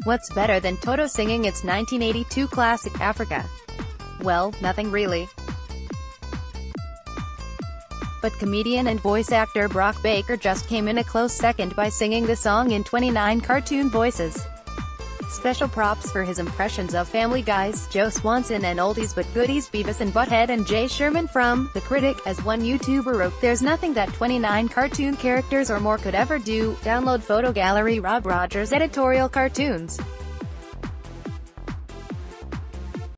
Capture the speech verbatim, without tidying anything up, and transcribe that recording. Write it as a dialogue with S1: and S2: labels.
S1: What's better than Toto singing its nineteen eighty-two classic, Africa? Well, nothing really. But comedian and voice actor Brock Baker just came in a close second by singing the song in twenty-nine cartoon voices. Special props for his impressions of Family Guy's Joe Swanson and Oldies But Goodies Beavis and Butthead and Jay Sherman from The Critic, as one YouTuber wrote, "There's nothing that twenty-nine cartoon characters or more could ever do." Download photo gallery Rob Rogers editorial cartoons.